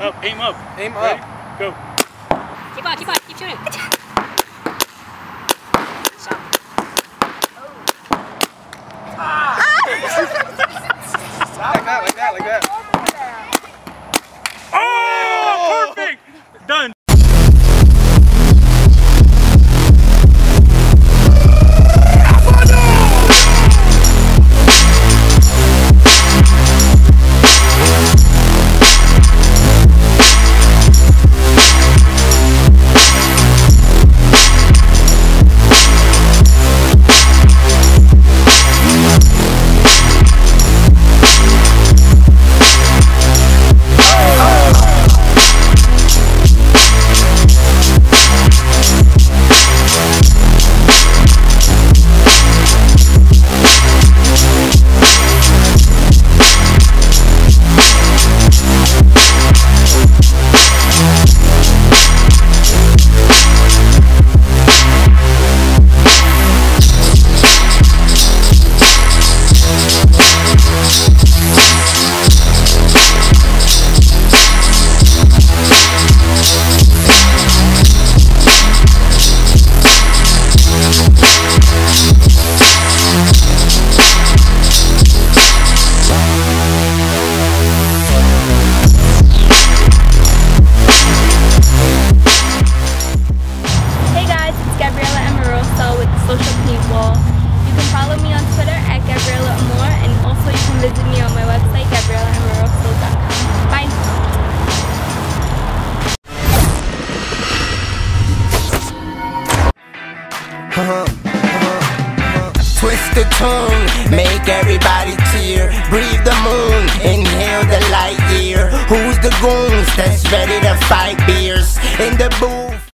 Up, aim up. Aim Ready? up. Go. Keep on, keep shooting. Shot. Like that. Oh, perfect. Done. Gabriella Amoroso with Social Paintball. You can follow me on Twitter at Gabriella Amor, and also you can visit me on my website, GabriellaAmoroso.com. Bye! Twist the tune, make everybody tear. Breathe the moon, inhale the light year. Who's the goons that's ready to fight beers in the booth?